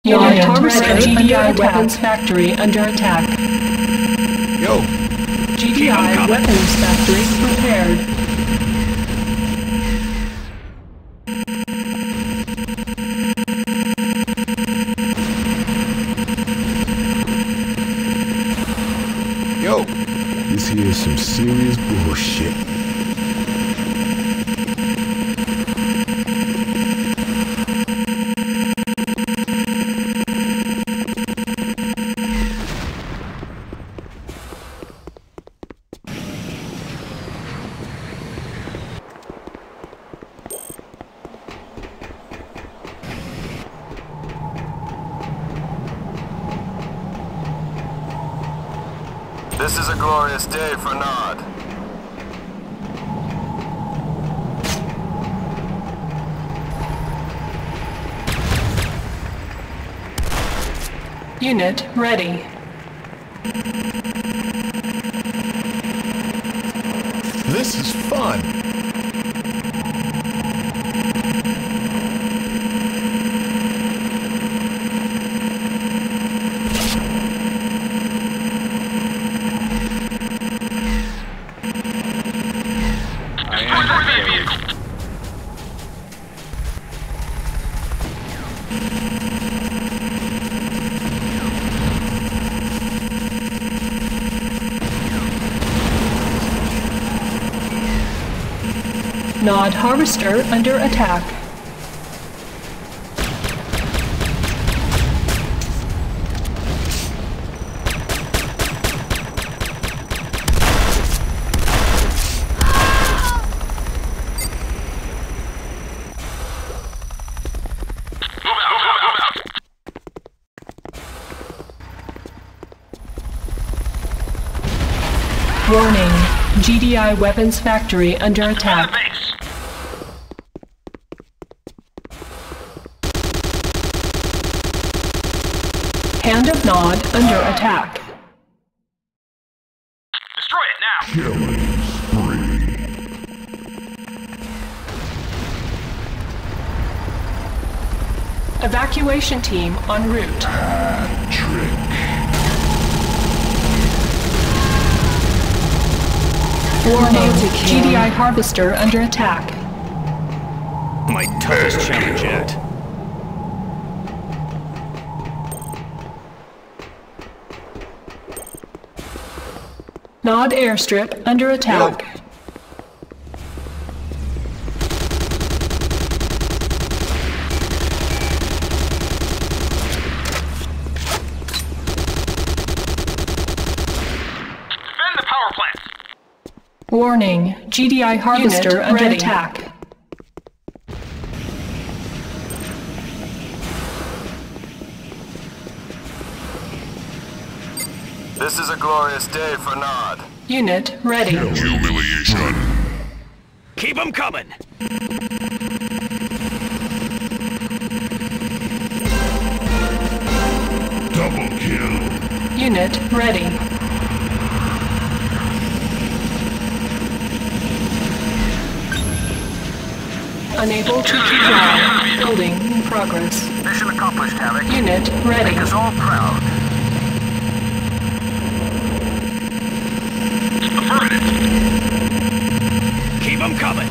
Unit harvester GDI weapons factory under attack. Yo! GDI weapons factory prepared. Yo! This here is some serious bullshit. This is a glorious day for Nod. Unit ready. This is fun! Nod harvester under attack. Warning, GDI weapons factory under attack. Hand of Nod under attack. Destroy it now! Killing spree. Evacuation team en route. Trick. Warning, GDI harvester under attack. My toughest challenge yet. Nod airstrip under attack. Defend the power plant! Warning, GDI harvester Unit under ready. attack. This is a glorious day for Nod. Unit ready. Humiliation. Keep 'em coming! Double kill. Unit ready. Unable to comply. Building in progress. Mission accomplished, Havoc. Unit ready. Make us all proud. Affirmative. Keep 'em coming!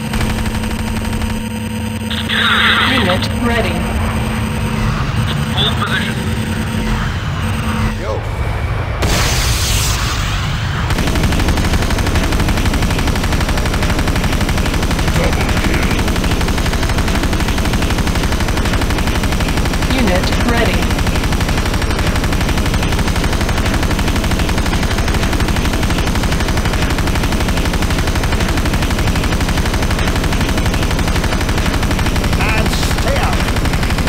Unit ready. Hold position. Yo! Double kill. Unit ready. And stay out!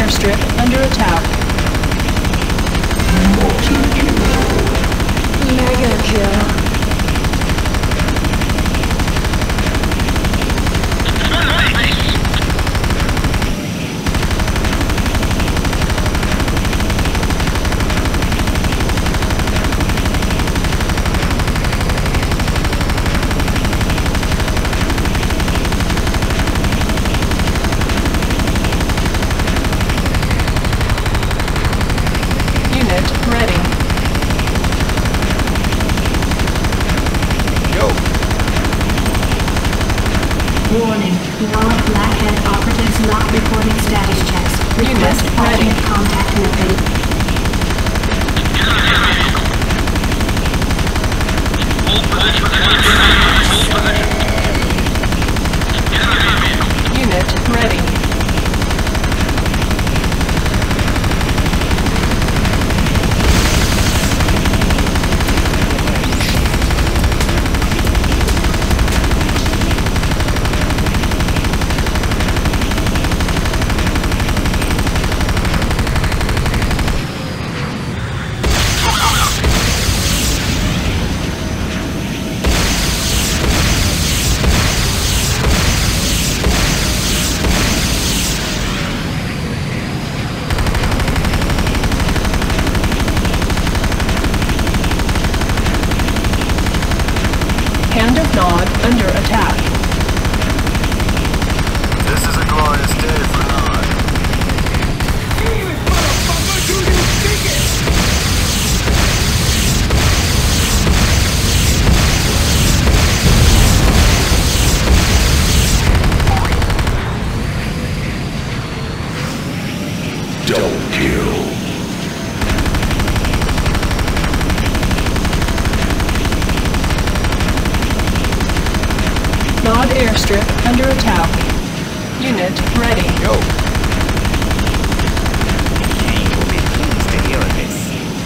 airstrip under attack. Mega kill. Unit ready. Yo, Warning. Non-Blackhead operatives not reporting status checks. Request Unit alternate ready. contact method. Hold position. Hold position. Unit ready. Hand of Nod under attack. This is a glorious day for Nod. double kill. Nod airstrip under attack. Unit ready. Yo, You will be pleased to hear this.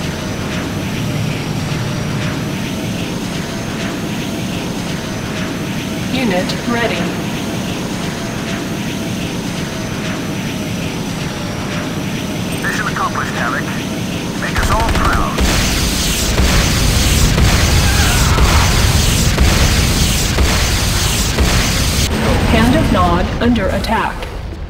Unit ready. Mission accomplished, Havoc. Make us all proud. Hand of Nod under attack.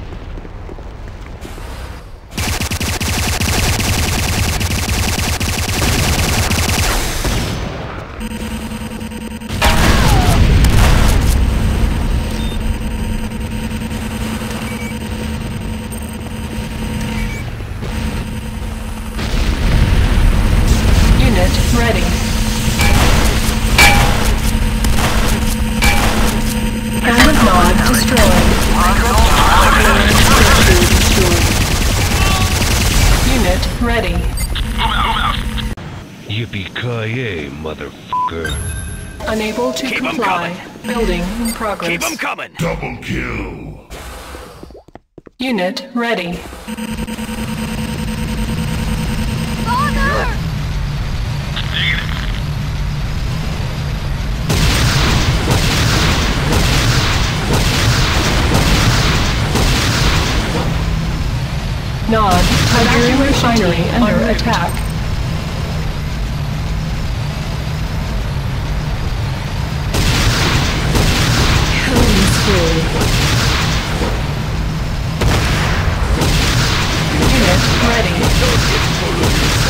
Unit ready. Hand of Nod destroyed. Unit ready. Yippee-ki-yay, motherfucker. Unable to Keep 'em comply. Building in Keep progress. them coming. double kill. Unit ready. Nod, Tiger refinery under attack. Killing spree. Unit ready.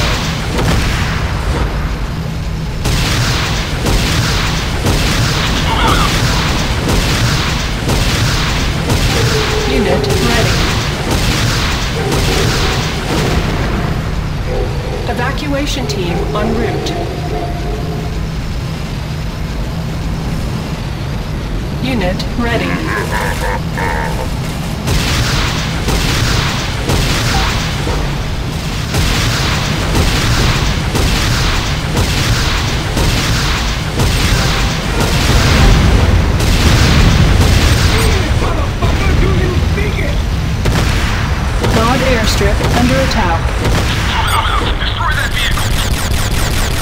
Unit ready. Evacuation team en route. Unit ready. Nod airstrip under attack. Destroy that vehicle.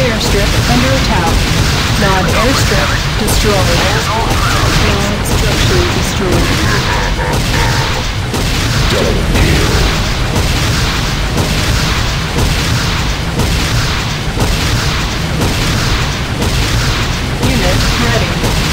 airstrip under attack. Nod airstrip destroyed. Nod structure destroyed. Double kill. Unit ready.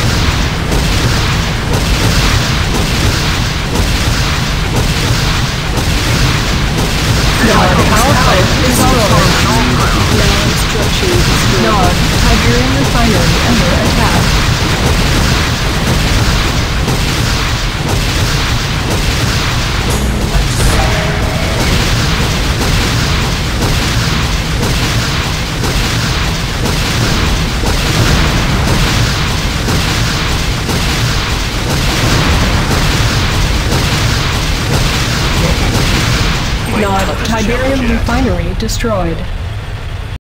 Nod power plant destroyed. Nod structure destroyed. Nod Tiberium refinery under attack. Nod Tiberium refinery destroyed.